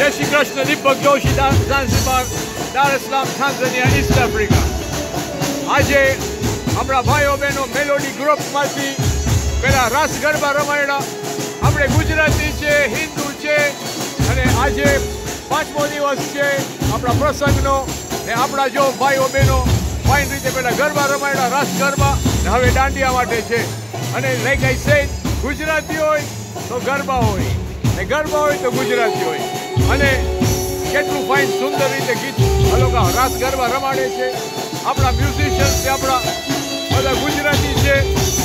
जय श्री कृष्ण। दीपक जोशी, ઝાંઝીબાર, દાર es Salaam, Tanzania, East Africa. આજે આપણા ભાઈઓ બહેનો મેલોડી ગ્રુપમાંથી પેલા રાસ ગરબા રમાયડા। આપણે ગુજરાતી છે, હિન્દુ છે અને આજે 5મો દિવસ છે આપણા પ્રસંગનો ને આપણા જો ભાઈઓ બહેનો ફાઇન રીતે પેલા ગરબા રમાયડા, રાસ ગરબા ને હવે દાંડિયા માટે છે। અને લાઈક આઈ સેડ, ગુજરાતી હોય તો ગરબા હોય ને ગરબા હોય તો ગુજરાતી હોય। અને કેટલું ફાઇન સુંદર રીતે ગીત આ લોકો રાસ ગરબા રમાડે છે। આપણા મ્યુઝિશિયન્સ છે, આપણા બધા ગુજરાતી છે।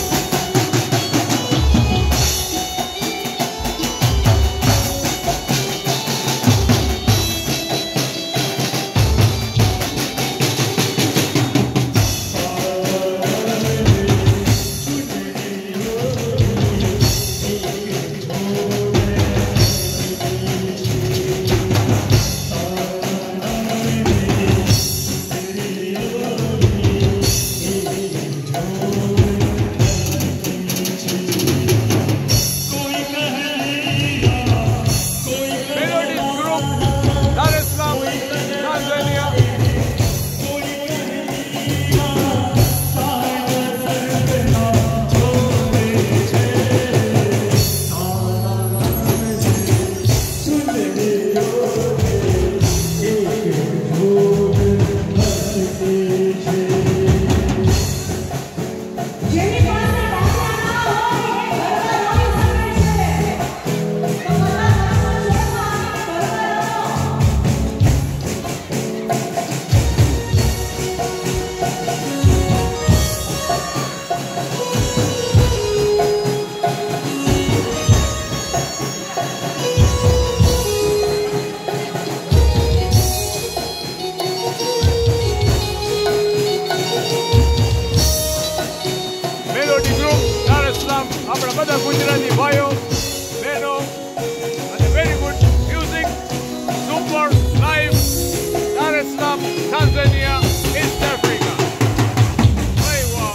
આપણા બધા ગુજરાતી ભાઈઓ બહેનો અને very good music, super live, Dar es Salaam, Tanzania, East Africa. ભાઈ વાહ।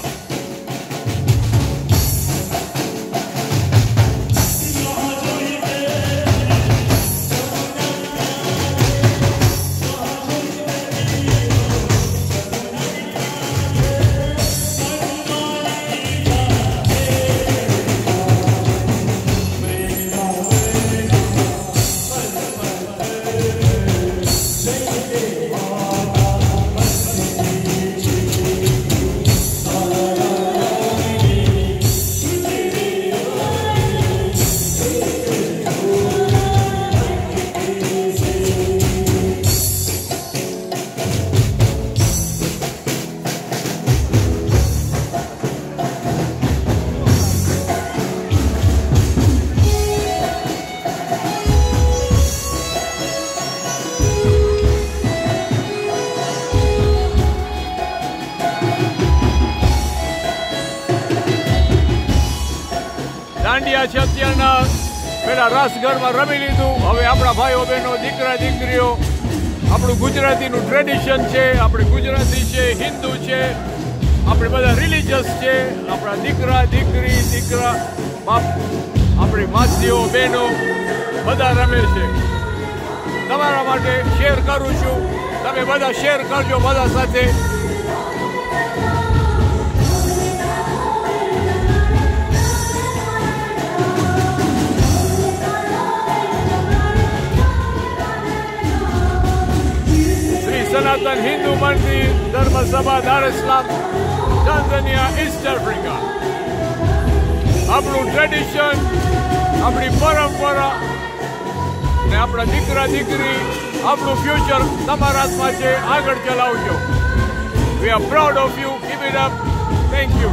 દાંડિયા છે અત્યારના, પેલા રાસ ગરબા રમી લીધું। હવે આપણા ભાઈઓ બહેનો, દીકરા દીકરીઓ, આપણું ગુજરાતીનું ટ્રેડિશન છે, આપણે ગુજરાતી છે, હિન્દુ છે, આપણે બધા રિલિજિયસ છે, આપણા દીકરા દીકરી, દીકરા બાપ, આપણી માસીઓ બહેનો બધા રમે છે। તમારા માટે શેર કરું છું, તમે બધા શેર કરજો બધા સાથે। સનાતન હિન્દુ મંદિર, ધર્મ સભા, Dar es Salaam, Tanzania, East Africa. આપણું ટ્રેડિશન, આપણી પરંપરા ને આપણા દીકરા દીકરી, આપણું ફ્યુચર તમારા હાથમાં છે, આગળ ચલાવજો। We are proud of you, keep it up, thank you.